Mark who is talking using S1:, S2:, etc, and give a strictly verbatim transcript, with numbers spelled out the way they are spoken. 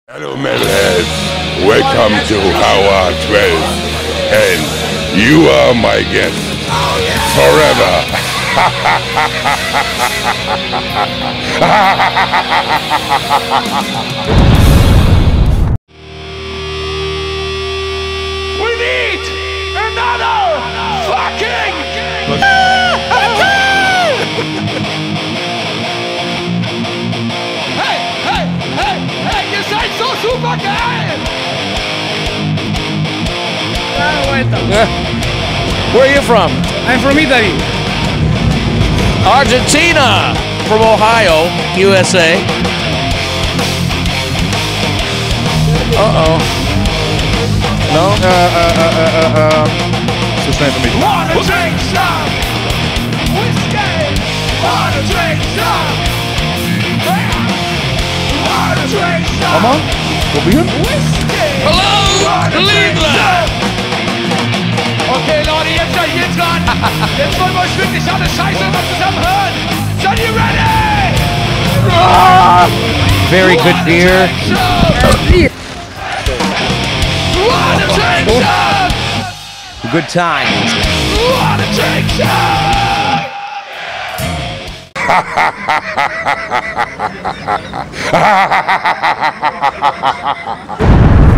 S1: Hello metalheads, welcome to H O A twelve, and you are my guest forever.
S2: We need another fucking Hey, hey, hey, hey, ihr seid so super geil!
S3: Where are you from?
S4: I'm from Italy.
S3: Argentina. From Ohio, U S A. Uh-oh. No?
S4: Uh, uh, uh, uh, uh, uh. So schnell für mich.
S2: Wanna drink some whiskey? Wanna drink some? Wanna drink some
S4: Nochmal? Probieren?
S2: whiskey?
S3: Hello,
S2: Wanna drink
S3: Cleveland.
S2: some? Okay, Leute, jetzt seid ihr dran. Jetzt wollen wir euch wirklich alle Scheiße mal zusammen hören. Seid ihr ready?
S3: Very good beer.
S2: Wanna drink some?
S3: Good times.
S2: Wanna drink some?